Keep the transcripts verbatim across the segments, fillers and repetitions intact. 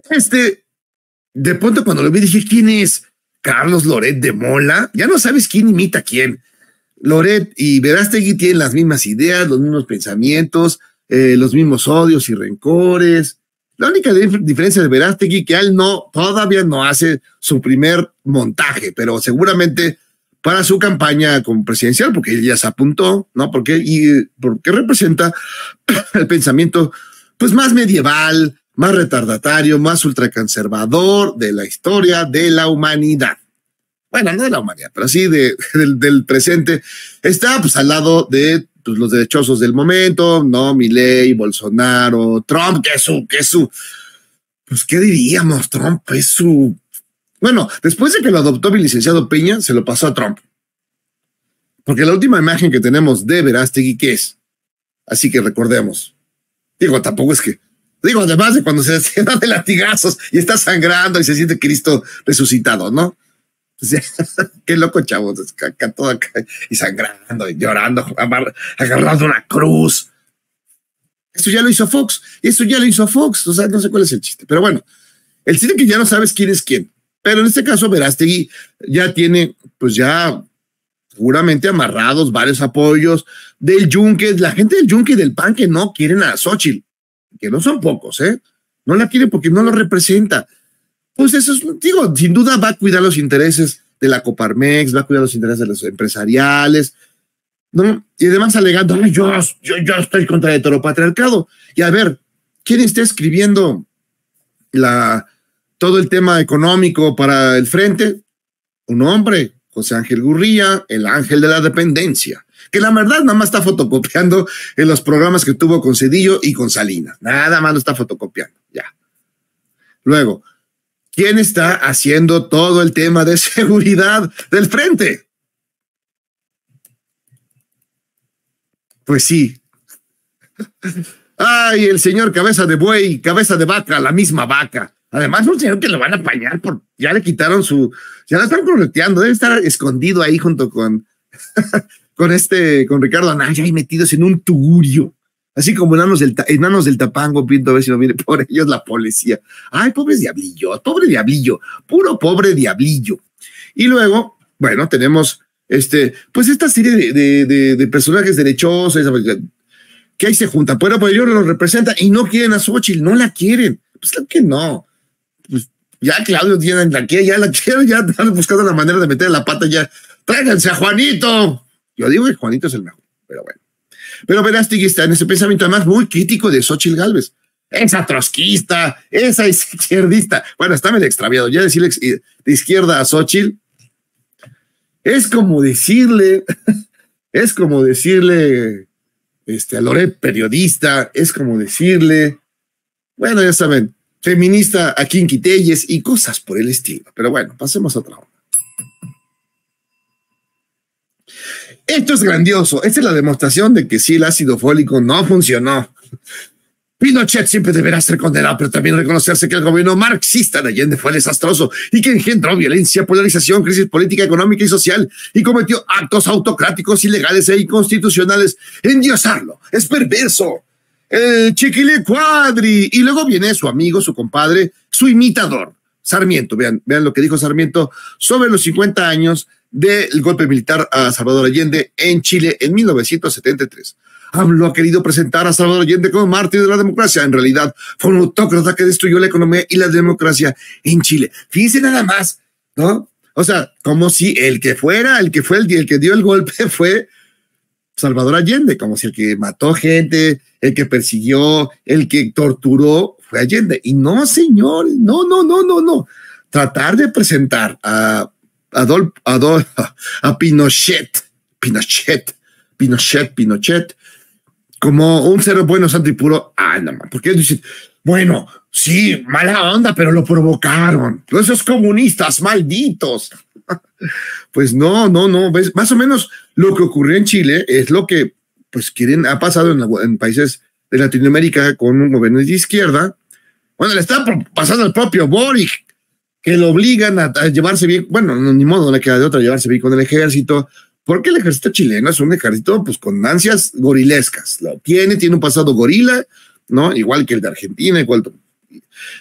Este, de pronto cuando lo vi dije, ¿quién es Carlos Loret de Mola? Ya no sabes quién imita a quién. Loret y Verástegui tienen las mismas ideas, los mismos pensamientos, eh, los mismos odios y rencores. La única dif- diferencia de Verástegui que él no, todavía no hace su primer montaje, pero seguramente para su campaña como presidencial, porque él ya se apuntó, ¿no? Porque, y, porque representa el pensamiento pues más medieval, más retardatario, más ultraconservador de la historia de la humanidad. Bueno, no de la humanidad, pero sí de, del, del presente. Está pues al lado de pues, los derechosos del momento, ¿no? Milei, Bolsonaro, Trump, que es su, que es su, pues, ¿qué diríamos? Trump es su, bueno, después de que lo adoptó mi licenciado Peña, se lo pasó a Trump. Porque la última imagen que tenemos de Verástegui, ¿qué es? Así que recordemos. Digo, tampoco es que, digo, además de cuando se, se da de latigazos y está sangrando y se siente Cristo resucitado, ¿no? O sea, qué loco, chavos, acá todo acá, y sangrando, y llorando, agarrando una cruz. Eso ya lo hizo Fox, eso ya lo hizo Fox, o sea, no sé cuál es el chiste, pero bueno, el chiste es que ya no sabes quién es quién, pero en este caso Verástegui ya tiene, pues ya seguramente amarrados varios apoyos del Yunque, la gente del Yunque y del P A N que no quieren a Xóchitl, que no son pocos, ¿eh? No la quieren porque no lo representa. Pues eso es, digo, sin duda va a cuidar los intereses de la Coparmex, va a cuidar los intereses de los empresariales, ¿no? Y además alegando, ay, yo, yo, yo estoy contra el heteropatriarcado. Y a ver, ¿quién está escribiendo la, todo el tema económico para el frente? Un hombre, José Ángel Gurría, el ángel de la dependencia, que la verdad nada más está fotocopiando en los programas que tuvo con Cedillo y con Salinas. Nada más lo está fotocopiando, ya. Luego, ¿quién está haciendo todo el tema de seguridad del frente? Pues sí. Ay, el señor cabeza de buey, cabeza de vaca, la misma vaca. Además, un señor que lo van a apañar por, ya le quitaron su, ya lo están correteando, debe estar escondido ahí junto con, con este, con Ricardo Anaya, ahí metidos en un tugurio. Así como enanos del, enanos del Tapango, pinto a ver si no viene por ellos la policía. Ay, pobres diablillos, pobre diablillo, puro pobre diablillo. Y luego, bueno, tenemos este, pues esta serie de, de, de, de personajes derechosos que ahí se juntan. Pero pues ellos los representan y no quieren a Xóchitl, no la quieren. Pues claro que no. Pues ya Claudio tiene la quiere, ya la quieren, ya están buscando la manera de meter la pata ya. Tráiganse a Juanito. Yo digo que Juanito es el mejor, pero bueno. Pero Verástegui está en ese pensamiento además muy crítico de Xóchitl Gálvez. Esa trotskista, esa izquierdista. Bueno, está medio extraviado. Ya decirle de izquierda a Xóchitl es como decirle, es como decirle este, a Loret periodista, es como decirle, bueno, ya saben, feminista a Kinky Telles y cosas por el estilo. Pero bueno, pasemos a otra onda. Esto es grandioso. Esta es la demostración de que sí, el ácido fólico no funcionó. Pinochet siempre deberá ser condenado, pero también reconocerse que el gobierno marxista de Allende fue desastroso y que engendró violencia, polarización, crisis política, económica y social y cometió actos autocráticos, ilegales e inconstitucionales. Endiosarlo es perverso. El Chiquile Cuadri. Y luego viene su amigo, su compadre, su imitador, Sarmiento. Vean, vean lo que dijo Sarmiento sobre los cincuenta años del golpe militar a Salvador Allende en Chile en mil novecientos setenta y tres. AMLO ha querido presentar a Salvador Allende como mártir de la democracia. En realidad, fue un autócrata que destruyó la economía y la democracia en Chile. Fíjense nada más, ¿no? O sea, como si el que fuera, el que fue el, el que dio el golpe fue Salvador Allende, como si el que mató gente, el que persiguió, el que torturó fue Allende. Y no, señor, no, no, no, no, no. Tratar de presentar a Adolf, Adolf, a Pinochet, Pinochet, Pinochet, Pinochet, como un ser bueno, santo y puro. Ah, no, porque dicen, bueno, sí, mala onda, pero lo provocaron. Esos comunistas malditos. Pues no, no, no. ¿Ves? Más o menos lo que ocurrió en Chile es lo que pues quieren, ha pasado en, en países de Latinoamérica con un gobierno de izquierda. Bueno, le está pasando al propio Boric, que lo obligan a, a llevarse bien. Bueno, no, ni modo, no le queda de otra llevarse bien con el ejército. Porque el ejército chileno es un ejército pues con ansias gorilescas. Lo tiene, tiene un pasado gorila, ¿no? Igual que el de Argentina, igual.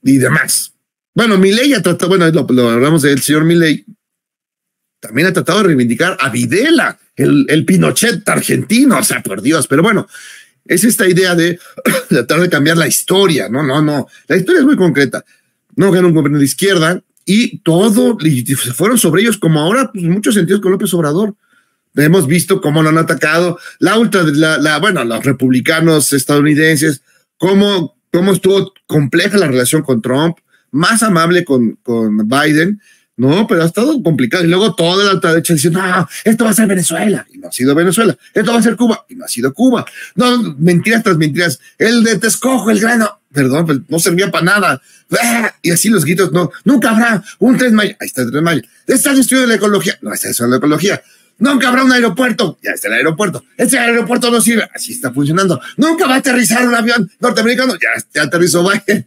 y demás. Bueno, Milei ha tratado, bueno, lo, lo hablamos del señor Milei, también ha tratado de reivindicar a Videla, el, el Pinochet argentino, o sea, por Dios, pero bueno, es esta idea de tratar de cambiar la historia, no, no, no, la historia es muy concreta, no gana un gobierno de izquierda y todo, y se fueron sobre ellos como ahora, pues, en muchos sentidos con López Obrador. Hemos visto cómo lo han atacado, la ultra, la, la, bueno, los republicanos estadounidenses, cómo, cómo estuvo compleja la relación con Trump, más amable con, con Biden, no, pero ha estado complicado. Y luego toda la ultraderecha diciendo, no, esto va a ser Venezuela, y no ha sido Venezuela, esto va a ser Cuba, y no ha sido Cuba. No, mentiras tras mentiras, el de Texcoco, el grano, perdón, pues no servía para nada. Y así los gritos, no, nunca habrá un Tren Maya, ahí está el Tren Maya. Está destruido la ecología, no está destruido la ecología. Nunca habrá un aeropuerto, ya está el aeropuerto. Este aeropuerto no sirve, así está funcionando. Nunca va a aterrizar un avión norteamericano, ya, ya aterrizó Biden.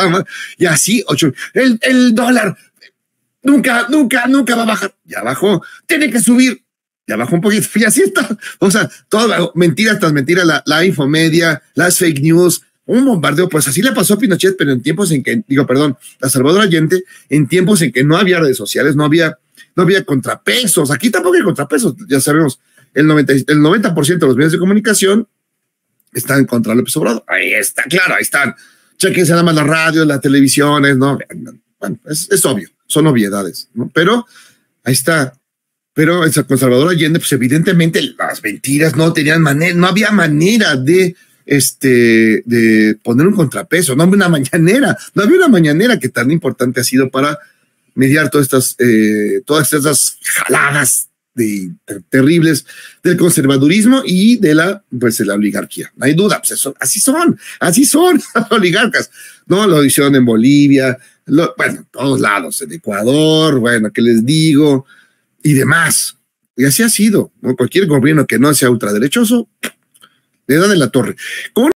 Y así, ocho. El, el dólar, nunca, nunca, nunca va a bajar, ya bajó. Tiene que subir, ya bajó un poquito, y así está. O sea, todo, mentiras tras mentiras, la, la infomedia, las fake news, un bombardeo, pues así le pasó a Pinochet, pero en tiempos en que, digo, perdón, a Salvador Allende, en tiempos en que no había redes sociales, no había no había contrapesos, aquí tampoco hay contrapesos, ya sabemos, el noventa, el noventa por ciento de los medios de comunicación están contra López Obrador, ahí está, claro, ahí están, chequense nada más las radios, las televisiones, ¿no? Bueno, es, es obvio, son obviedades, ¿no? Pero ahí está, pero el Salvador Allende, pues evidentemente las mentiras no tenían manera, no había manera de este, de poner un contrapeso, no había una mañanera, no había una mañanera que tan importante ha sido para mediar todas estas, eh, todas estas jaladas de, ter, terribles del conservadurismo y de la, pues, de la oligarquía. No hay duda, pues eso, así son, así son las oligarcas. No, lo hicieron en Bolivia, lo, bueno, en todos lados, en Ecuador, bueno, ¿qué les digo? Y demás. Y así ha sido, ¿no? Cualquier gobierno que no sea ultraderechoso, le dan en la torre. Con